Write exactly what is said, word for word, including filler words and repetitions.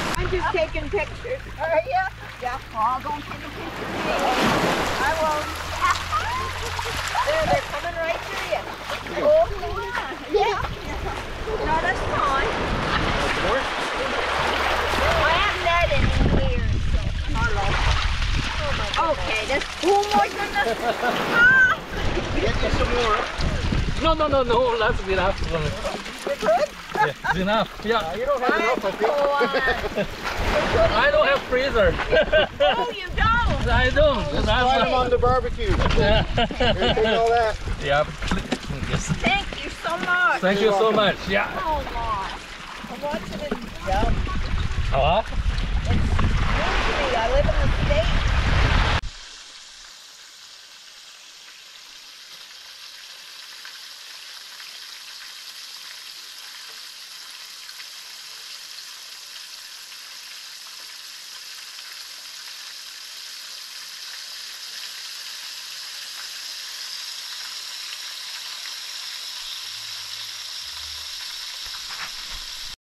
I'm just taking pictures. Are you? Yeah. Oh, don't take a picture of me. I won't. There, they're coming right to you. Oh, yeah. No, that's fine. More? I haven't had any here, so. Hello. Okay, there's two more than the. Ah! Get you some more. No, no, no, no, that's enough. You're good? Yeah, it's enough. Yeah. You don't have enough, I think. Go on. I don't have freezer. Oh, you don't? I don't. Just That's slide them not- on the barbecue. Yeah. Here, take all that. Yeah. Yes. Thank you so much. Thank you so much. Yeah. Oh, Lord. I'm watching it. Yeah. Ja.